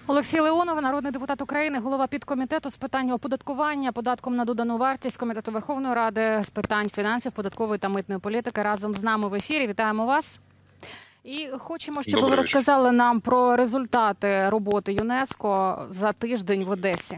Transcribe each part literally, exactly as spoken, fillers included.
Олексій Леонов, народний депутат України, голова підкомітету з питань оподаткування податком на додану вартість Комітету Верховної Ради з питань фінансів, податкової та митної політики. Разом з нами в ефірі. Вітаємо вас. І хочемо, щоб Добрий ви розказали нам про результати роботи ЮНЕСКО за тиждень в Одесі.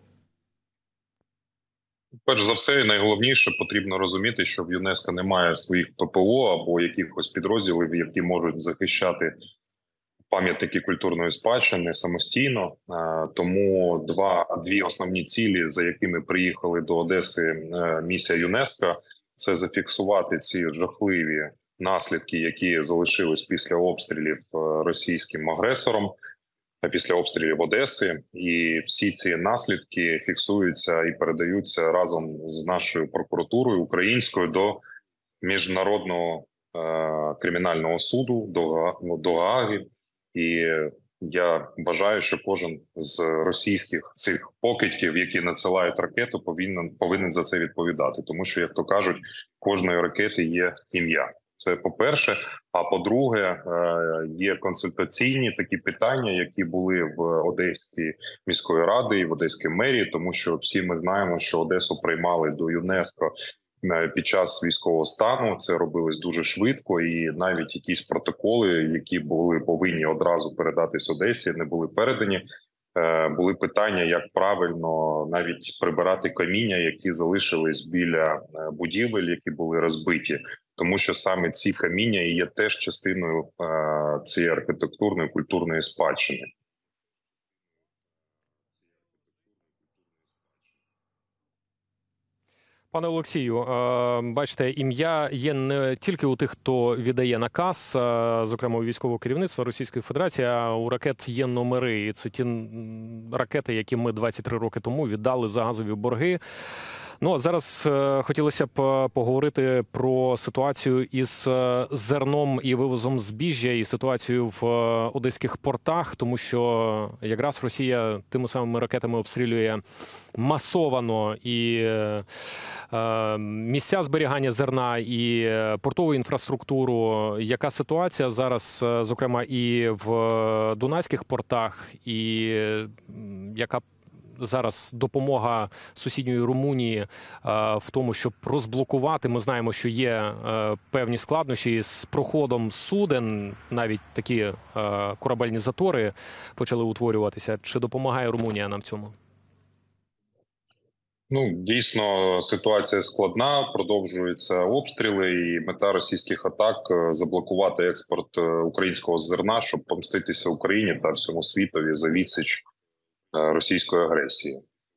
Перш за все, і найголовніше, потрібно розуміти, що в ЮНЕСКО немає своїх ППО або якихось підрозділів, які можуть захищати пам'ятники культурної спадщини самостійно. Тому два, дві основні цілі, за якими приїхали до Одеси місія ЮНЕСКО, це зафіксувати ці жахливі наслідки, які залишились після обстрілів російським агресором, після обстрілів Одеси, і всі ці наслідки фіксуються і передаються разом з нашою прокуратурою українською до Міжнародного е кримінального суду, до, до Гааги. І я вважаю, що кожен з російських цих покидьків, які надсилають ракету, повинен, повинен за це відповідати. Тому що, як то кажуть, кожної ракети є ім'я. Це по-перше. А по-друге, є консультаційні такі питання, які були в Одеській міської ради і в Одеській мерії, тому що всі ми знаємо, що Одесу приймали до ЮНЕСКО під час військового стану. Це робилось дуже швидко, і навіть якісь протоколи, які були повинні одразу передатись Одесі, не були передані. Були питання, як правильно навіть прибирати каміння, які залишились біля будівель, які були розбиті. Тому що саме ці каміння і є теж частиною е, цієї архітектурної культурної спадщини. Пане Олексію, бачите, ім'я є не тільки у тих, хто віддає наказ, зокрема у військового керівництва Російської Федерації, а у ракет є номери. І це ті ракети, які ми двадцять три роки тому віддали за газові борги. Ну, а зараз е, хотілося б поговорити про ситуацію із зерном і вивозом збіжжя, і ситуацію в одеських портах, тому що якраз Росія тими самими ракетами обстрілює масовано і е, місця зберігання зерна, і портову інфраструктуру. Яка ситуація зараз, зокрема, і в дунайських портах, і яка зараз допомога сусідньої Румунії е, в тому, щоб розблокувати. Ми знаємо, що є е, певні складнощі з проходом суден, навіть такі е, корабельні затори почали утворюватися. Чи допомагає Румунія нам в цьому? Ну, дійсно, ситуація складна, продовжуються обстріли, і мета російських атак – заблокувати експорт українського зерна, щоб помститися Україні та всьому світові за відсіч російської агресії.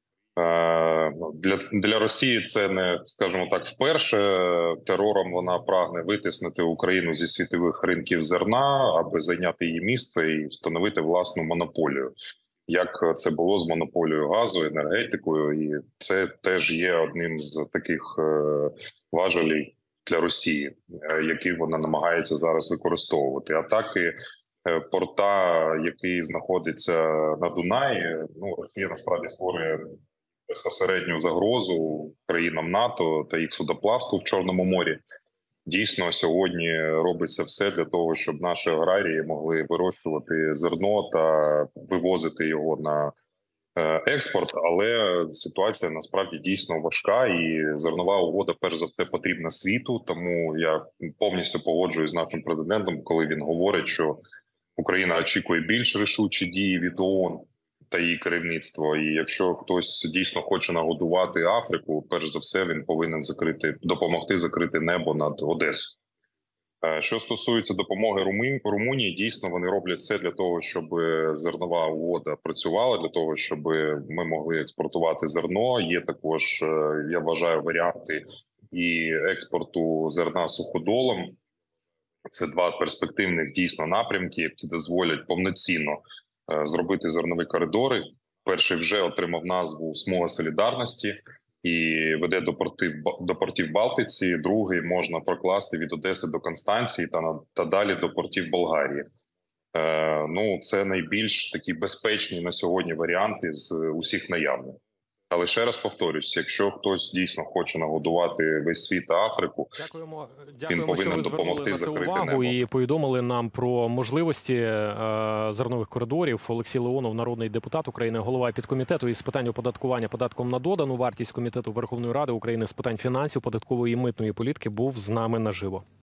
Для, для Росії це не, скажімо так, вперше. Терором вона прагне витиснути Україну зі світових ринків зерна, аби зайняти її місце і встановити власну монополію. Як це було з монополією газу, енергетикою, і це теж є одним з таких важелей для Росії, які вона намагається зараз використовувати. Атаки порта, який знаходиться на Дунаї, ну, Росія насправді створює безпосередню загрозу країнам НАТО та їх судоплавству в Чорному морі. Дійсно, сьогодні робиться все для того, щоб наші аграрії могли вирощувати зерно та вивозити його на експорт, але ситуація насправді дійсно важка, і зернова угода перш за все потрібна світу. Тому я повністю погоджуюсь з нашим президентом, коли він говорить, що Україна очікує більш рішучі дії від ООН та її керівництво. І якщо хтось дійсно хоче нагодувати Африку, перш за все він повинен закрити, допомогти закрити небо над Одесою. Що стосується допомоги Румунії, дійсно вони роблять все для того, щоб зернова угода працювала, для того, щоб ми могли експортувати зерно. Є також, я вважаю, варіанти і експорту зерна суходолом. Це два перспективних дійсно напрямки, які дозволять повноцінно зробити зернові коридори. Перший вже отримав назву «Смуга солідарності» і веде до портів, до портів Балтиці. Другий можна прокласти від Одеси до Констанції та, та далі до портів Болгарії. Е, ну, це найбільш такі безпечні на сьогодні варіанти з усіх наявних. Але ще раз повторюсь: якщо хтось дійсно хоче нагодувати весь світ та Африку, Дякуємо, дякуємо, повинен що ви звернули допомогти на це закрити увагу небо. і повідомили нам про можливості е, зернових коридорів. Олексій Леонов, народний депутат України, голова підкомітету із питань оподаткування податком на додану вартість Комітету Верховної Ради України з питань фінансів, податкової і митної політики, був з нами наживо.